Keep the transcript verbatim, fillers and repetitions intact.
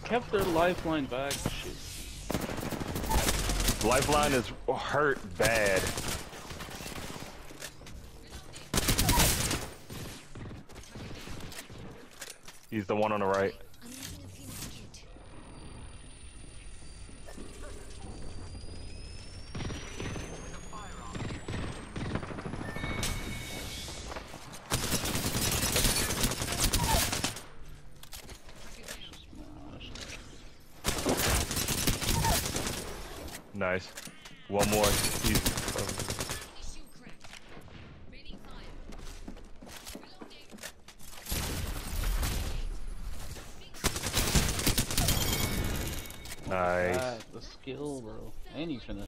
kept their lifeline back. Shit. Lifeline is hurt bad. He's the one on the right. Nice. One more. He's, uh... Nice. Ah, the skill, bro. And he's finna